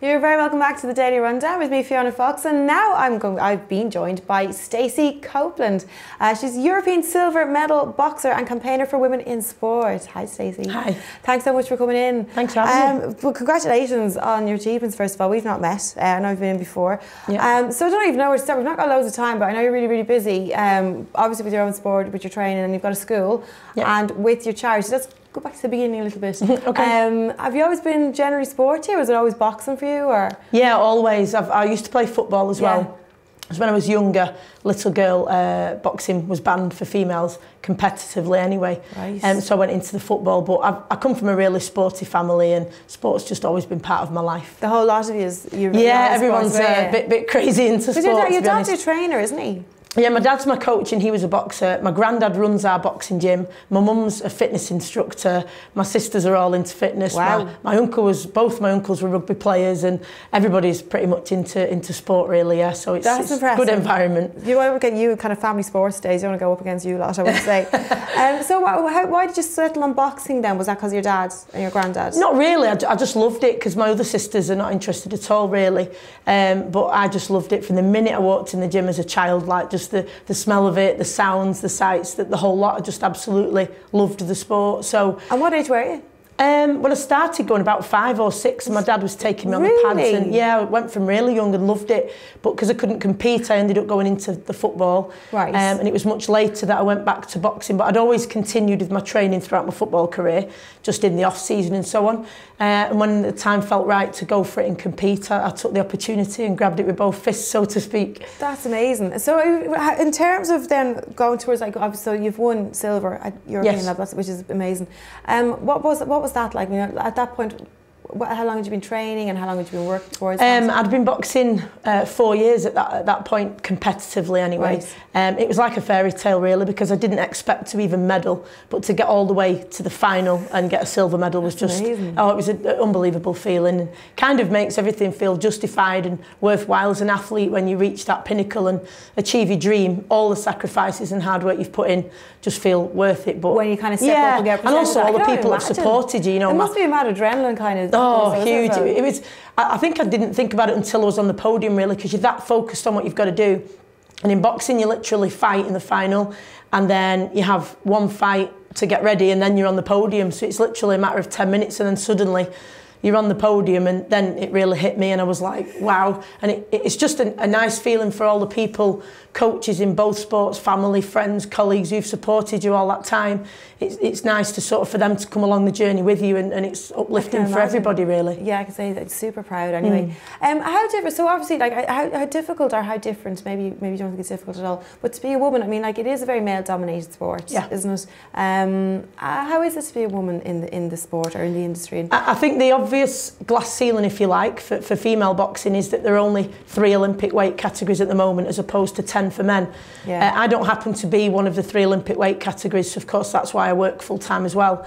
You're very welcome back to the Daily Rundown with me, Fiona Fox, and now I've been joined by Stacey Copeland. She's European silver medal boxer and campaigner for women in sport. Hi, Stacey. Hi. Thanks so much for coming in. Thanks for having me. Well, congratulations on your achievements. First of all, we've not met. I know you've been in before. Yeah. So I don't even know where to start. We've not got loads of time, but I know you're really, really busy. Obviously, with your own sport, with your training, and you've got a school, and with your charity. Let's go back to the beginning a little bit. Okay. Have you always been generally sporty, or was it always boxing for you? Or yeah, always. I used to play football as well. Because when I was younger, little girl, boxing was banned for females competitively anyway. Right. So I went into the football, but I come from a really sporty family, and sport's just always been part of my life. The whole lot of you everyone's a bit crazy into sport. Your dad's your trainer, isn't he? Yeah, my dad's my coach and he was a boxer. My granddad runs our boxing gym. My mum's a fitness instructor. My sisters are all into fitness. Wow. Both my uncles were rugby players, and everybody's pretty much into sport really, yeah. So it's a good environment. You want to get you kind of family sports days, you want to go up against you lot, I would say. So why did you settle on boxing then? Was that because of your dad and your granddad? Not really, I just loved it because my other sisters are not interested at all really. But I just loved it from the minute I walked in the gym as a child, like just the smell of it, the sounds, the sights, the whole lot. I just absolutely loved the sport. So. And what age were you? When I started going about 5 or 6, my dad was taking me on the pads, and yeah, I went from really young and loved it. But because I couldn't compete, I ended up going into the football. Right. And it was much later that I went back to boxing. But I'd always continued with my training throughout my football career, just in the off season and so on. And when the time felt right to go for it and compete, I took the opportunity and grabbed it with both fists, so to speak. That's amazing. So in terms of then going towards, like, obviously you've won silver at European level, which is amazing. What was that like? You know, at that point, how long had you been training and how long had you been working towards that? I'd been boxing 4 years at that point, competitively anyway. Right. It was like a fairy tale really, because I didn't expect to even medal, but to get all the way to the final and get a silver medal was just amazing. It was an unbelievable feeling, and kind of makes everything feel justified and worthwhile as an athlete when you reach that pinnacle and achieve your dream. All the sacrifices and hard work you've put in just feel worth it. But when you kind of step up and get and also all the people that supported you, you know. It must be a mad adrenaline kind of. Oh, huge. It was. I think I didn't think about it until I was on the podium really, because you're that focused on what you've got to do. And in boxing, you literally fight in the final, and then you have one fight to get ready, and then you're on the podium. So it's literally a matter of 10 minutes, and then suddenly you're on the podium, and then it really hit me, and I was like, wow. And it's just a nice feeling for all the people, coaches in both sports, family, friends, colleagues who've supported you all that time. It's nice to sort of for them to come along the journey with you, and it's uplifting for everybody really. Yeah, I can say that. Super proud anyway. How different, so obviously like how difficult or how different, maybe you don't think it's difficult at all, but to be a woman, I mean, like, it is a very male dominated sport, isn't it? How is it to be a woman in the sport or in the industry? I think the obvious glass ceiling, if you like, for female boxing is that there are only 3 Olympic weight categories at the moment, as opposed to 10 for men. I don't happen to be one of the 3 Olympic weight categories, so of course that's why I work full time as well.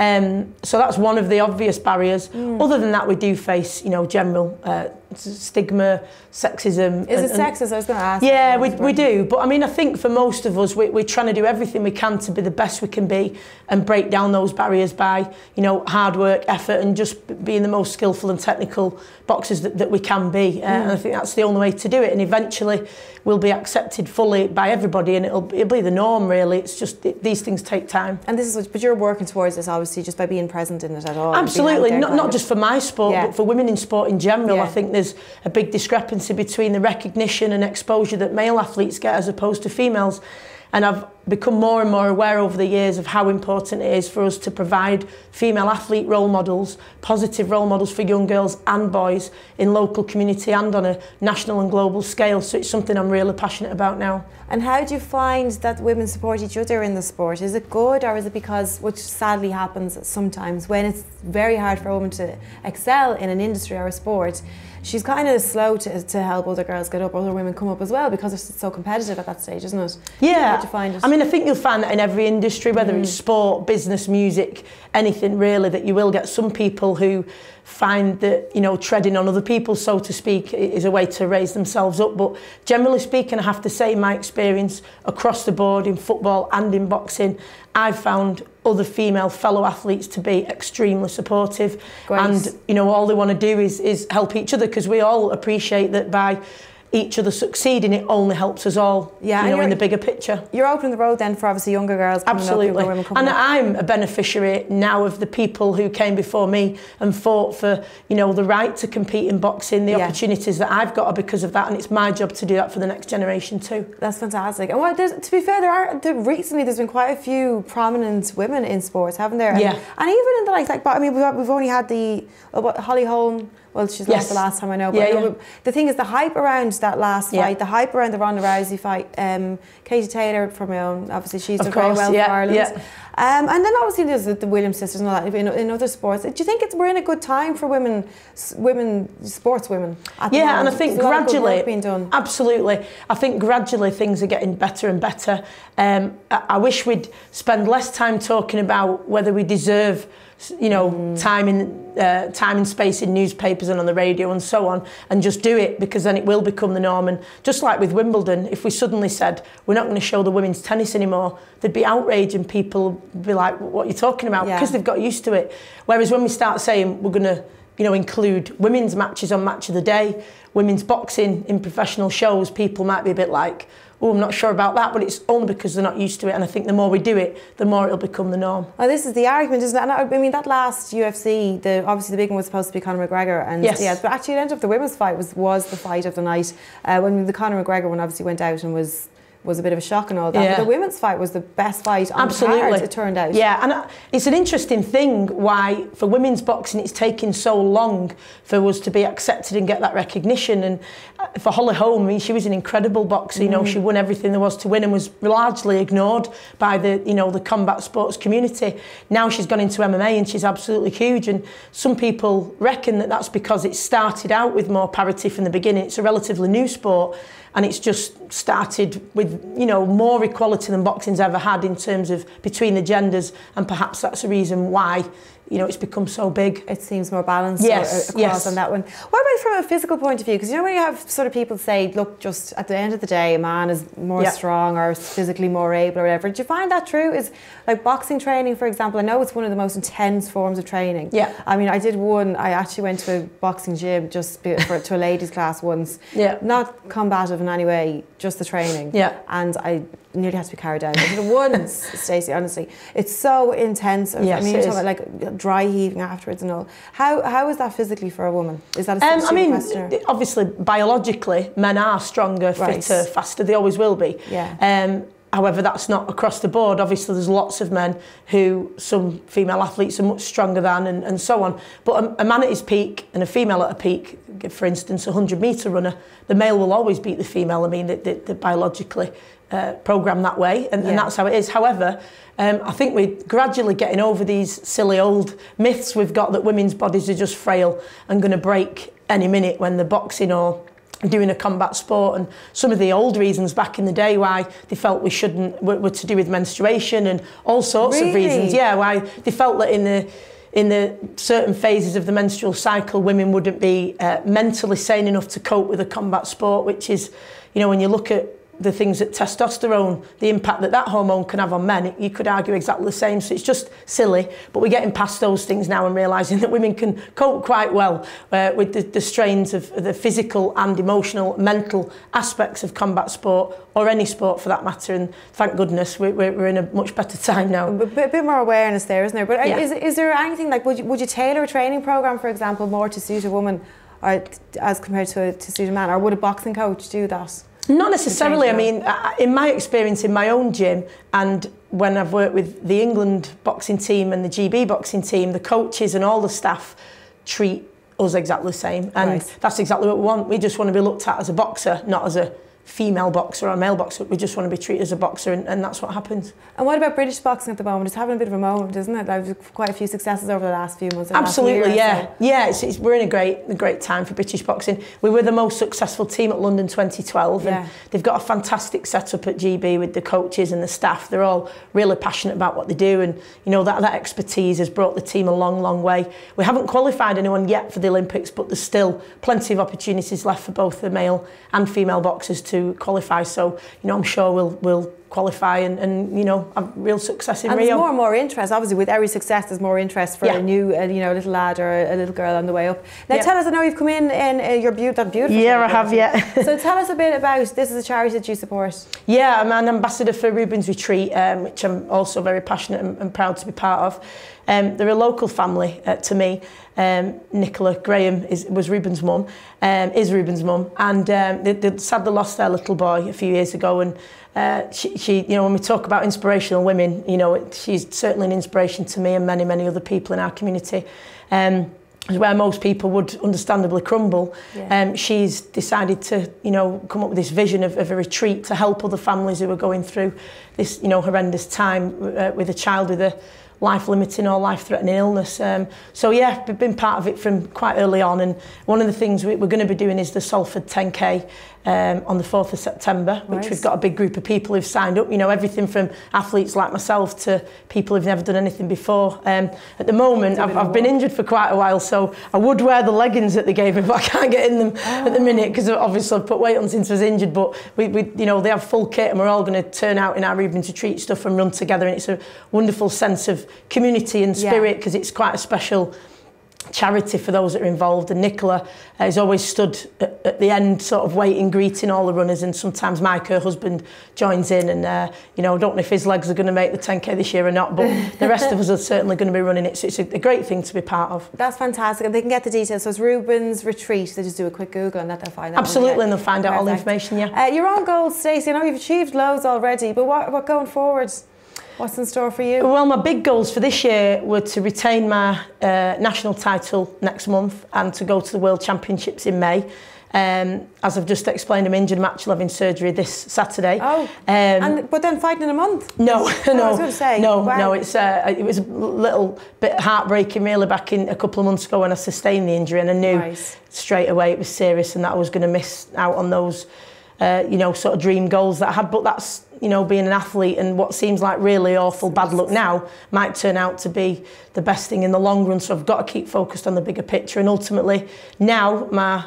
So that's one of the obvious barriers. Other than that, we do face, you know, general stigma, sexism. Is it sexist? I was going to ask. Yeah, we do. But I mean, I think for most of us, we're trying to do everything we can to be the best we can be and break down those barriers by, you know, hard work, effort, and just being the most skillful and technical boxers that we can be. And I think that's the only way to do it. And eventually, we'll be accepted fully by everybody, and it'll be the norm, really. It's just these things take time. And this is, but you're working towards this, obviously, just by being present in it at all. Absolutely, not just for my sport, but for women in sport in general. I think there's a big discrepancy between the recognition and exposure that male athletes get as opposed to females. And I've become more and more aware over the years of how important it is for us to provide female athlete role models, positive role models for young girls and boys in local community and on a national and global scale. So it's something I'm really passionate about now. And how do you find that women support each other in the sport? Is it good, or is it because, which sadly happens sometimes, when it's very hard for a woman to excel in an industry or a sport, she's kind of slow to help other girls get up, other women come up as well, because it's so competitive at that stage, isn't it? Yeah. How do you find it? I mean, I think you'll find that in every industry, whether it's sport, business, music, anything really, that you will get some people who find that, you know, treading on other people, so to speak, is a way to raise themselves up. But generally speaking, I have to say, my experience across the board in football and in boxing, I've found other female fellow athletes to be extremely supportive. Great. And, you know, all they want to do is help each other, because we all appreciate that by each other succeeding, it only helps us all, you know, in the bigger picture. You're opening the road then for obviously younger girls coming Absolutely. up, younger women coming and up. I'm a beneficiary now of the people who came before me and fought for, you know, the right to compete in boxing. The opportunities that I've got are because of that, and it's my job to do that for the next generation too. That's fantastic. And to be fair, recently there's been quite a few prominent women in sports, haven't there? And even in the like I mean, we've only had the Holly Holm. Well, she's lost the last time I know. But the thing is, the hype around that last fight, the hype around the Ronda Rousey fight, Katie Taylor, from my own, obviously she's done very well for Ireland. And then obviously there's the Williams sisters and all that in other sports. Do you think we're in a good time for sportswomen? And I think gradually, being done. Absolutely. I think gradually things are getting better and better. I wish we'd spend less time talking about whether we deserve, you know, time and space in newspapers and on the radio and so on, and just do it, because then it will become the norm. And just like with Wimbledon, if we suddenly said we're not going to show the women's tennis anymore, there'd be outrage and people would be like, what are you talking about? Because they've got used to it. Whereas when we start saying we're going to, you know, include women's matches on Match of the Day, women's boxing in professional shows, people might be a bit like, oh, I'm not sure about that, but it's only because they're not used to it. And I think the more we do it, the more it'll become the norm. Well, this is the argument, isn't it? And I mean, that last UFC, obviously the big one was supposed to be Conor McGregor, and but actually it ended up the women's fight was the fight of the night. When the Conor McGregor one obviously went out and was a bit of a shock and all that. But the women's fight was the best fight on the card, it turned out. Yeah, and it's an interesting thing why for women's boxing it's taken so long for us to be accepted and get that recognition. And for Holly Holm, I mean, she was an incredible boxer. You know, she won everything there was to win and was largely ignored by the combat sports community. Now she's gone into MMA and she's absolutely huge. And some people reckon that that's because it started out with more parity from the beginning. It's a relatively new sport. And it's just started with, you know, more equality than boxing's ever had in terms of between the genders, and perhaps that's a reason why, you know, it's become so big. It seems more balanced across on that one. What about from a physical point of view? Because you know when you have sort of people say, look, just at the end of the day, a man is more strong or physically more able or whatever. Do you find that true? Is like boxing training, for example, I know it's one of the most intense forms of training. Yeah. I mean, I actually went to a boxing gym just to a ladies' class once. Yeah. Not combative in any way, just the training. Yeah. And I nearly had to be carried out. I did it once, Stacey, honestly. It's so intense. Yes, I mean, you're talking about like dry heaving afterwards and all. How is that physically for a woman? Is that a question? Obviously, biologically, men are stronger, fitter, faster. They always will be. Yeah. However, that's not across the board. Obviously, there's lots of men who some female athletes are much stronger than and so on. But a man at his peak and a female at a peak, for instance, a 100-metre runner, the male will always beat the female. I mean, they're biologically programmed that way, and that's how it is. However, I think we're gradually getting over these silly old myths we've got that women's bodies are just frail and going to break any minute when they're boxing or doing a combat sport. And some of the old reasons back in the day why they felt we shouldn't were to do with menstruation and all sorts of reasons. Yeah, why they felt that in the certain phases of the menstrual cycle, women wouldn't be mentally sane enough to cope with a combat sport, which is, you know, when you look at the things that testosterone, the impact that hormone can have on men, you could argue exactly the same. So it's just silly, but we're getting past those things now and realising that women can cope quite well with the strains of the physical and emotional, mental aspects of combat sport, or any sport for that matter. And thank goodness we're in a much better time now. A bit more awareness there, isn't there? But is there anything like, would you tailor a training programme, for example, more to suit a woman or as compared to suit a man? Or would a boxing coach do that? Not necessarily. I mean, in my experience in my own gym, and when I've worked with the England boxing team and the GB boxing team, the coaches and all the staff treat us exactly the same. And that's exactly what we want. We just want to be looked at as a boxer, not as a female boxer or a male boxer. We just want to be treated as a boxer, and that's what happens. And what about British boxing at the moment? It's having a bit of a moment, isn't it? There's quite a few successes over the last few months. Absolutely, yeah. So. Yeah, we're in a great time for British boxing. We were the most successful team at London 2012, and they've got a fantastic setup at GB with the coaches and the staff. They're all really passionate about what they do, and you know that expertise has brought the team a long, long way. We haven't qualified anyone yet for the Olympics, but there's still plenty of opportunities left for both the male and female boxers to qualify. So, you know, I'm sure we'll qualify and you know, have real success in Rio. And there's more and more interest. Obviously, with every success, there's more interest for a new, you know, little lad or a little girl on the way up. Now, tell us. I know you've come in your beautiful. Yeah, I have. Yeah. So tell us a bit about this. Is a charity that you support? Yeah, I'm an ambassador for Reuben's Retreat, which I'm also very passionate and proud to be part of. They're a local family to me. Nicola Graham was Reuben's mum, is Reuben's mum, and they sadly lost their little boy a few years ago. And she, you know, when we talk about inspirational women, you know, she's certainly an inspiration to me and many, many other people in our community. Where most people would understandably crumble, she's decided to, you know, come up with this vision of a retreat to help other families who are going through this, you know, horrendous time with a child with a life-limiting or life-threatening illness. So yeah, we've been part of it from quite early on, and one of the things we're going to be doing is the Salford 10K on the 4th of September, which we've got a big group of people who've signed up, you know, everything from athletes like myself to people who've never done anything before. At the moment, I've been injured for quite a while, so I would wear the leggings that they gave me, but I can't get in them at the minute because obviously I've put weight on since I was injured, but we you know, they have full kit and we're all going to turn out in our Reuben's Retreat stuff and run together, and it's a wonderful sense of community and spirit because it's quite a special charity for those that are involved. And Nicola has always stood at the end, sort of waiting, greeting all the runners, and sometimes Mike, her husband, joins in, and you know, I don't know if his legs are going to make the 10K this year or not, but the rest of us are certainly going to be running it, so it's a great thing to be part of. That's fantastic, and they can get the details. So it's Reuben's Retreat. They just do a quick Google and that they'll find out. Absolutely, and they'll find out all the information. Your own goals, Stacey, I know you've achieved loads already, but what going forward? What's in store for you? Well, my big goals for this year were to retain my national title next month and to go to the World Championships in May. As I've just explained, I'm injured, I'm actually having surgery this Saturday. Oh, but then fighting in a month? No, no, I was going to say. No, it was a little bit heartbreaking really back in a couple of months ago when I sustained the injury, and I knew straight away it was serious and that I was going to miss out on those you know, sort of dream goals that I had. But that's, you know, being an athlete, and what seems like really awful bad luck now might turn out to be the best thing in the long run. So I've got to keep focused on the bigger picture, and ultimately now my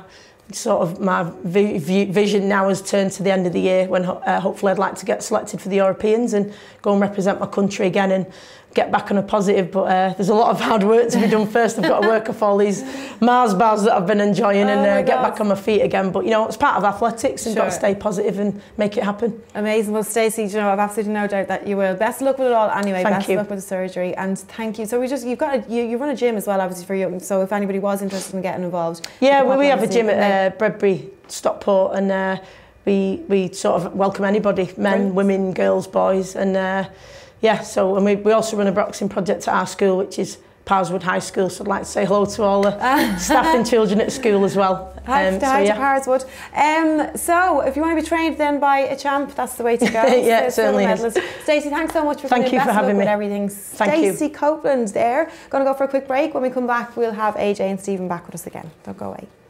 vision now has turned to the end of the year when hopefully I'd like to get selected for the Europeans and go and represent my country again and get back on a positive. But there's a lot of hard work to be done first. I've got to work off all these Mars bars that I've been enjoying and get back on my feet again. But you know, it's part of athletics, and got to stay positive and make it happen. Amazing. Well, Stacey, you know, I've absolutely no doubt that you will. Best of luck with it all anyway. Best of luck with the surgery, and thank you. So you've got you run a gym as well, obviously, for you. So if anybody was interested in getting involved, yeah, well, we have a gym at Bredbury, Stockport, and we sort of welcome anybody, men, women, girls, boys, and yeah, so, and we also run a boxing project at our school, which is Parswood High School, so I'd like to say hello to all the staff and children at school as well. Hi to Parswood. So if you want to be trained then by a champ, that's the way to go. Yeah, certainly is. Stacey, thanks so much for coming. Thank you for having me. With everything. Stacey Copeland there. Going to go for a quick break. When we come back, we'll have AJ and Stephen back with us again. Don't go away.